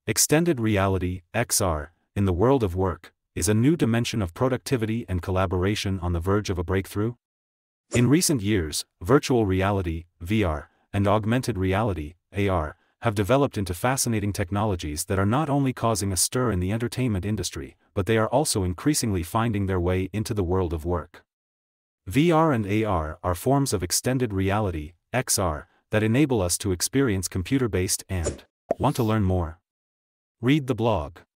Extended reality, XR, in the world of work, is a new dimension of productivity and collaboration on the verge of a breakthrough. In recent years, virtual reality, VR, and augmented reality, AR, have developed into fascinating technologies that are not only causing a stir in the entertainment industry, but they are also increasingly finding their way into the world of work. VR and AR are forms of extended reality, XR, that enable us to experience computer-based and want to learn more? Read the blog.